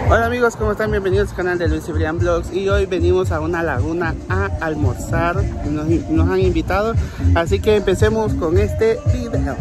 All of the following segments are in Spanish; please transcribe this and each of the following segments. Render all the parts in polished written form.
Hola amigos, ¿cómo están? Bienvenidos al canal de Luis Cibrián Vlogs. Y hoy venimos a una laguna a almorzar. Nos han invitado, así que empecemos con este video.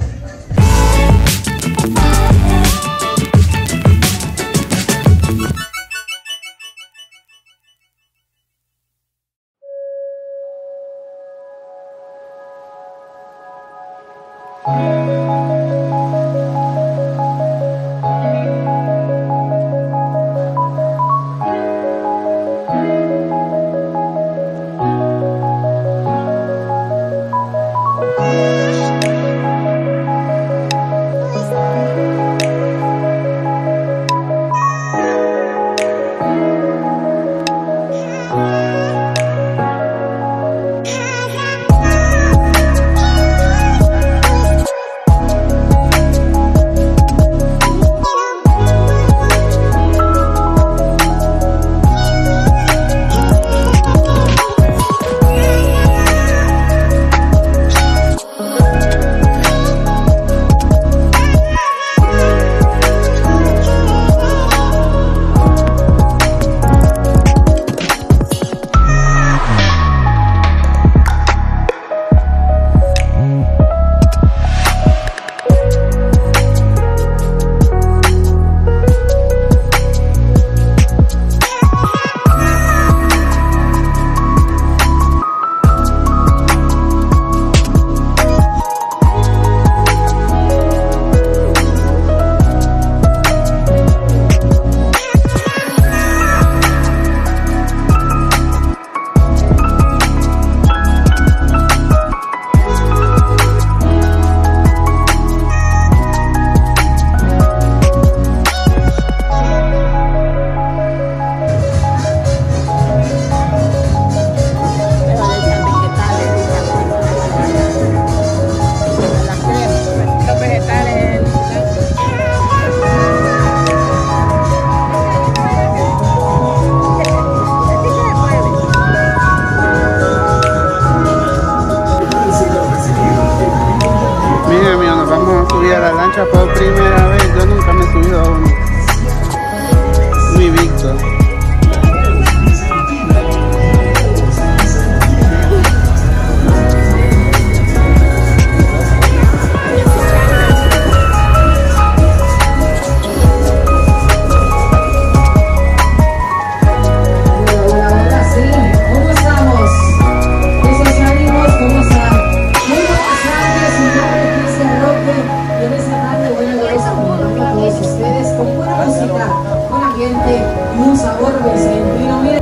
Por primera vez, yo nunca me he subido a uno. Muy Víctor. Un sabor vicentino, miren.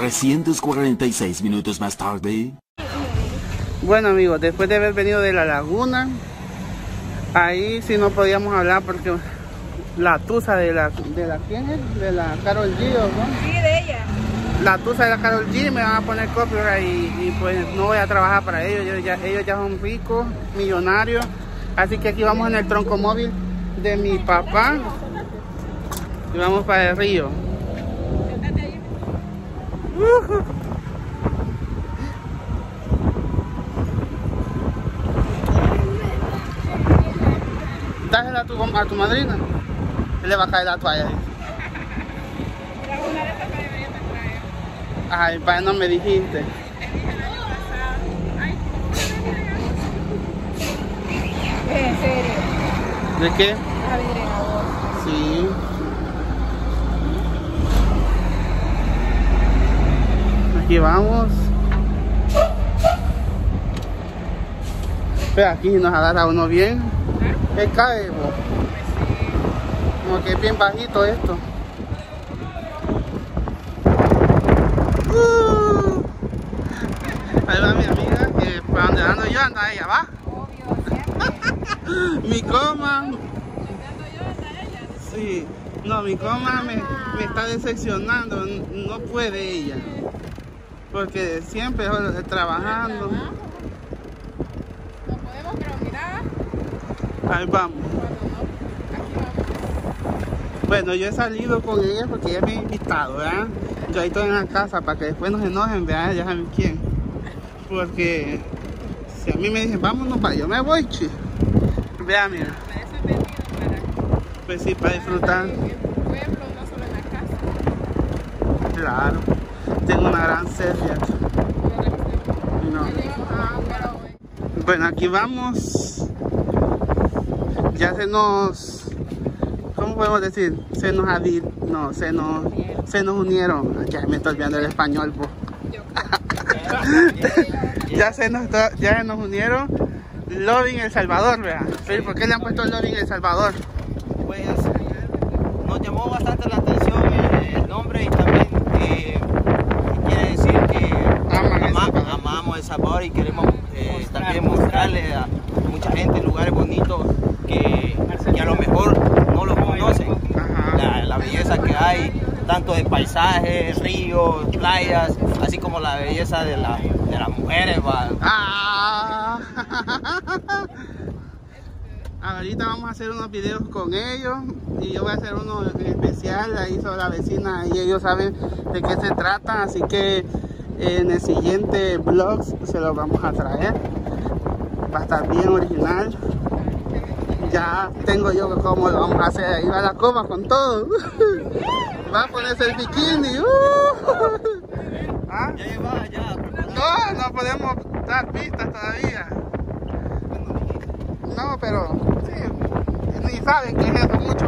346 minutos más tarde. Bueno amigos, después de haber venido de la laguna, ahí sí no podíamos hablar porque la tusa de la ¿quién es? De la Karol G, ¿no? Sí, de ella. La tusa de la Karol G me van a poner copyright y pues no voy a trabajar para ellos. Ellos ya son ricos, millonarios. Así que aquí vamos en el tronco móvil de mi papá y vamos para el río. Dásela a tu madrina. Le va a caer la toalla. Ay, vaya, no me dijiste. ¿En serio? ¿De qué? A vivir en agosto. Sí. Aquí vamos. Pero aquí nos agarra uno bien. ¿Qué cae, bo? Como que es bien bajito esto. Ahí va mi amiga, que para donde ando yo anda ella, ¿va? Obvio, Mi coma. ando yo, anda ella. Sí. No, mi coma me está decepcionando. No puede ella. Porque siempre trabajando. No podemos, pero mira. Ahí vamos. Bueno, yo he salido con ella porque ella me ha invitado, ¿verdad? Yo ahí estoy en la casa para que después nos enojen, ¿verdad? Ya saben quién. Porque si a mí me dicen, vámonos para yo me voy, chi. Vea, mira. Para eso he venido, para Pues sí, para disfrutar. en el pueblo, no solo en la casa. Claro. Tengo una gran sed, fíjate. No. Bueno, aquí vamos. Ya se nos... ¿Cómo podemos decir? Se nos unieron. Ya me estoy olvidando el español, po. ya se nos unieron Loving El Salvador, ¿verdad? Pero ¿por qué le han puesto Loving El Salvador? Pues nos llamó bastante la atención el nombre y también quiere decir que amamos El Salvador y queremos también mostrarle a mucha gente lugares bonitos que a lo mejor no los conocen. La belleza que hay, tanto de paisajes, ríos, playas, así como la belleza de las mujeres. Ahorita vamos a hacer unos videos con ellos y yo voy a hacer uno especial ahí sobre la vecina y ellos saben de qué se trata, así que en el siguiente vlog se los vamos a traer. Va a estar bien original. Ya tengo yo cómo lo vamos a hacer. Ahí va la coma con todo. Va a ponerse el bikini. ¿Ah? No podemos dar pistas todavía. No, pero sí, ni saben qué es eso mucho.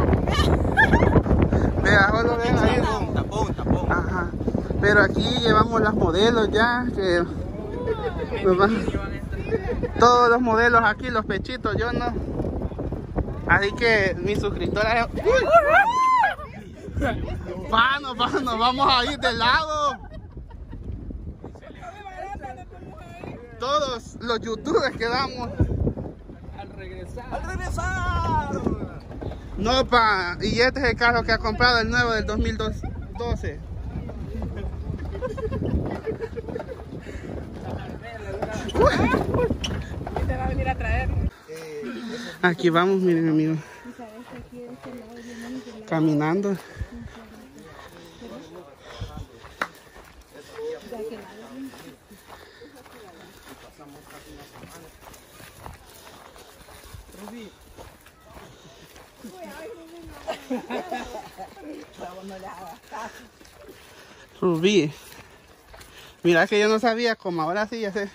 Vea, solo ven ahí. Tapón. Ajá. Pero aquí llevamos las modelos ya, que todos los modelos aquí, los pechitos, yo no. Así que mis suscriptoras... Nos vamos a ir de lado. Todos los youtubers quedamos. Al regresar. No, pa. Y este es el carro que ha comprado, el nuevo del 2012. Te va a venir a traer. Aquí vamos, miren amigos. Caminando. Rubí. Mira que yo no sabía, como ahora sí ya sé.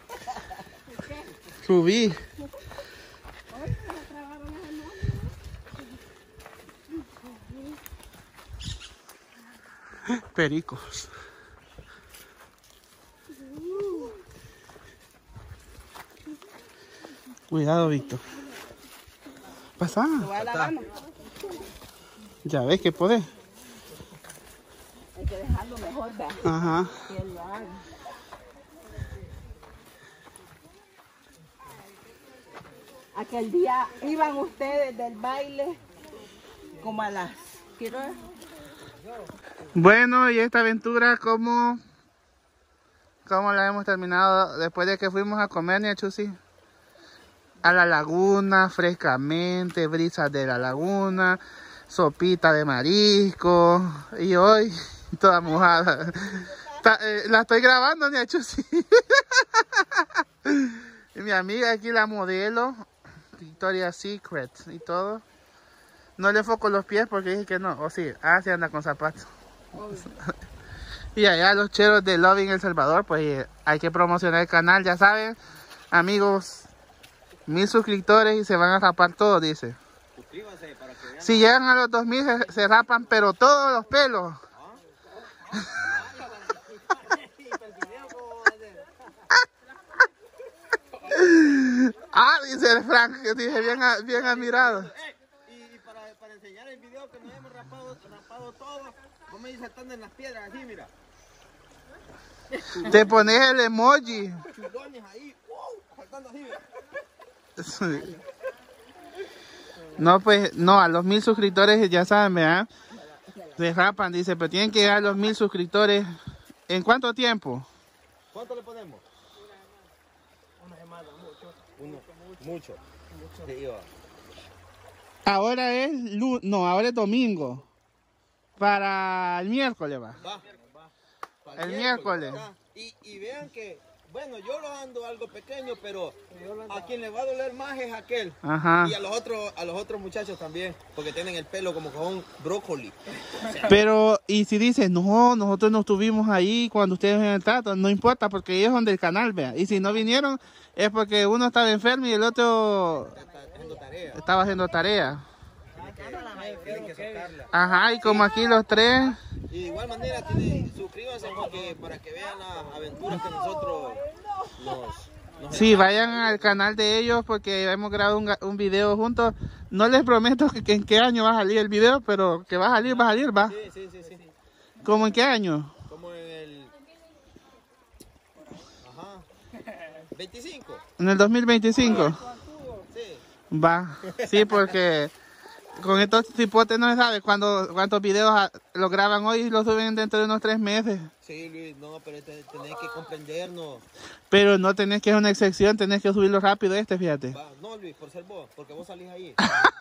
Rubí. Pericos. Cuidado, Víctor. Pasa. Ya ves que podés. Hay que dejarlo mejor mejor, ¿verdad? Ajá. Que él lo haga. Aquel día iban ustedes del baile como a las... ¿qué hora? Bueno, y esta aventura, ¿cómo la hemos terminado después de que fuimos a comer, Nia Chusi? A la laguna, frescamente, brisas de la laguna, sopita de marisco, y hoy toda mojada. La estoy grabando, Nia Chusi. Y mi amiga aquí, la modelo, Victoria's Secret y todo. No le enfoco los pies porque dije que no, o sí, sí anda con zapatos. Y allá los cheros de Loving El Salvador, pues hay que promocionar el canal, ya saben, amigos, 1000 suscriptores y se van a rapar todos, dice. Suscríbanse para que vean. Si llegan a los 2000 se rapan, pero todos los pelos. Dice el Frank, que dije bien admirado. Y para enseñar el video que nos hemos rapado todo, vos me dices saltando en las piedras, así, mira. Te pones el emoji. Chulones ahí, saltando así, mira. No, pues, no, a los 1000 suscriptores ya saben, ¿verdad? Se rapan, dice, pero tienen que llegar a los 1000 suscriptores. ¿En cuánto tiempo? ¿Cuánto le ponemos? Una semana, mucho. Sí, Ahora es ahora es domingo. Para el miércoles va. Para El miércoles. Y vean que, bueno, yo lo ando algo pequeño, pero a quien le va a doler más es aquel. Ajá. Y a los otros muchachos también, porque tienen el pelo como con brócoli. Pero, y si dices, no, nosotros no estuvimos ahí cuando ustedes en el trato, no importa, porque ellos son del canal, vea. Y si no vinieron, es porque uno estaba enfermo y el otro estaba haciendo tarea. Tienen que sacarla. Ajá, y como aquí los tres. Y de igual manera, suscríbanse para que vean las aventuras que nosotros nos Sí, vayan al canal de ellos porque hemos grabado un video juntos. No les prometo que en qué año va a salir el video, pero que va a salir, va. Sí. ¿Cómo en qué año? Como en el... 25. ¿En el 2025? Sí. Va, sí, porque con estos tipotes no se sabe cuántos videos lo graban hoy y lo suben dentro de unos 3 meses. Sí, Luis, no, pero tenés que comprendernos. Pero no tenés que ser una excepción, tenés que subirlo rápido fíjate. Va, no, Luis, por ser vos, porque vos salís ahí.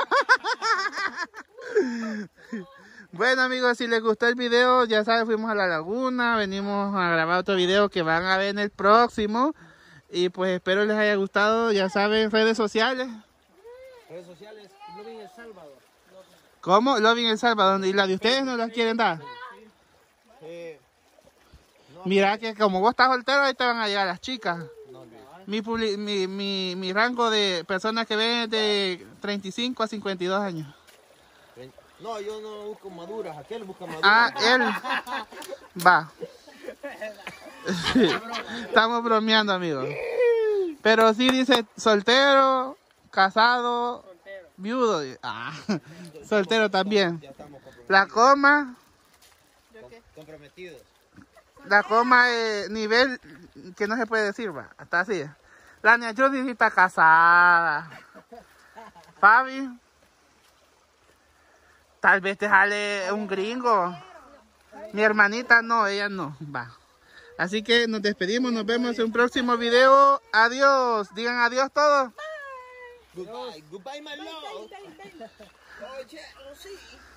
Bueno, amigos, si les gustó el video, ya saben, fuimos a la laguna, venimos a grabar otro video que van a ver en el próximo. Y pues espero les haya gustado, ya saben, redes sociales. Redes sociales, Loving El Salvador. ¿Cómo? Loving El Salvador. ¿Y la de ustedes no las quieren dar? Mira que como vos estás soltero, ahí te van a llegar las chicas. Mi rango de personas que ven es de 35 a 52 años. No, yo no busco maduras, aquel busca maduras. Él va. Estamos bromeando, amigos. Pero sí dice soltero, casado, viudo. Soltero también. La coma. Comprometidos. La coma nivel que no se puede decir, va. Hasta así. La Nia Chusi está casada. Fabi. Tal vez te sale un gringo. Mi hermanita no, ella no. Va. Así que nos despedimos, nos vemos en un próximo video. Adiós. Digan adiós todos. Goodbye, my love. Oye, sí.